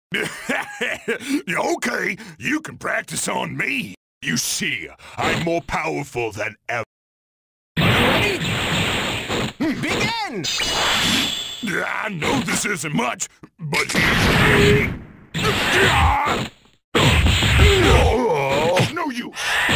Okay, you can practice on me. You see, I'm more powerful than ever. Are you ready? Begin! I know this isn't much, but... No use!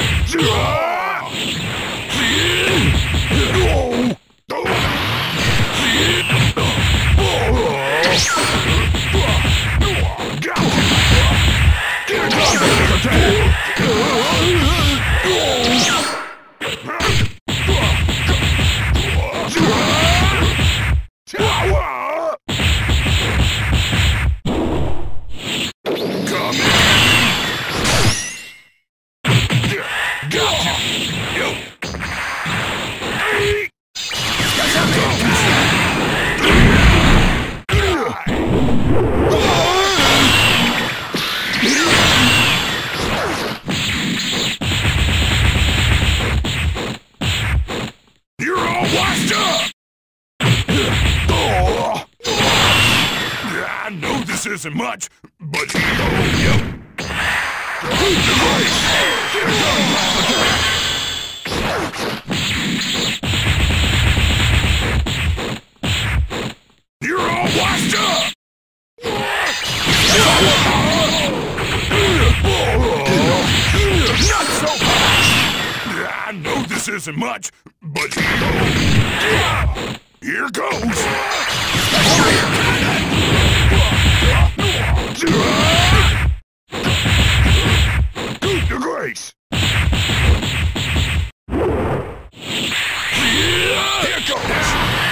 Isn't much, but you're all washed up. Not so fast. I know this isn't much, but here goes. Good to grace! Here goes!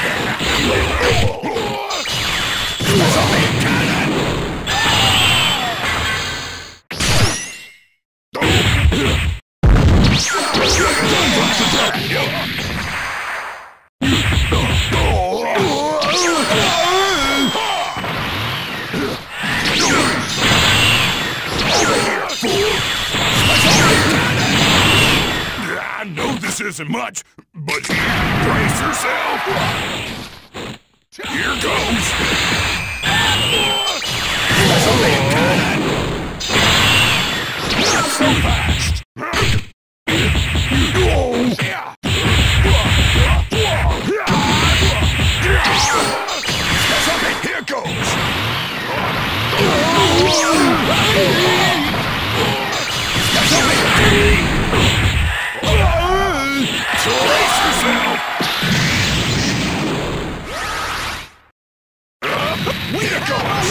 I know this isn't much, but brace yourself! Here goes! Not so fast! Here goes! Brace yourself! Winner goes!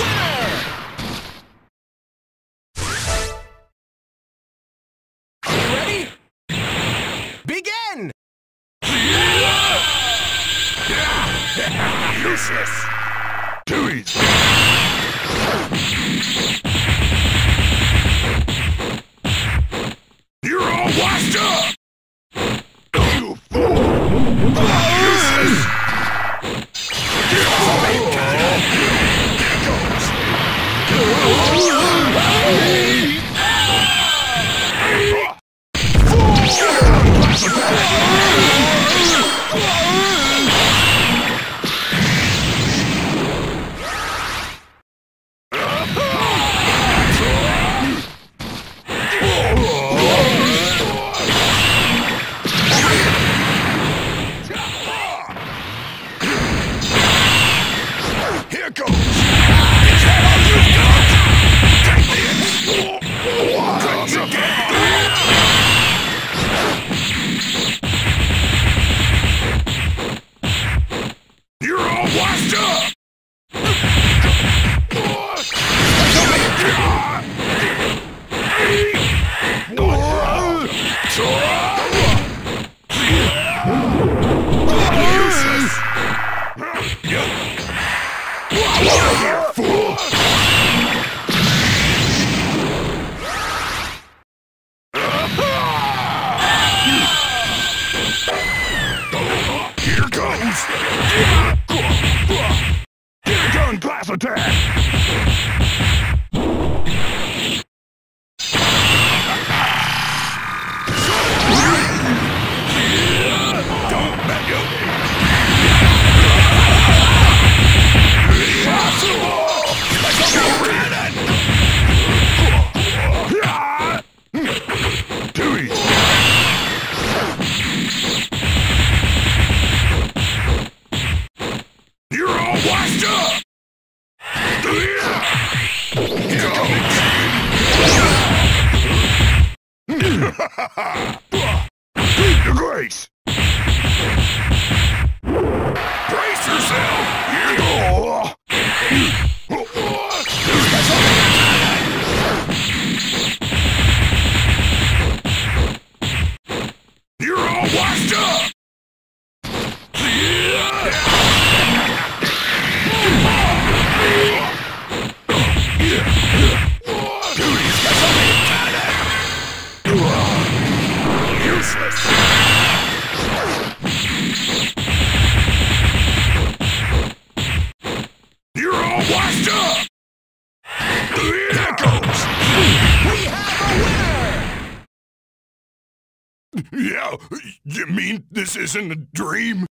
Are you ready? Begin! Useless! Too easy! You're all washed up! You fool! Useless! Here goes! attack! Keep the grace! Brace yourself! You're all washed up! Useless! You're all washed up! That goes! We have a winner! Yeah, you mean this isn't a dream?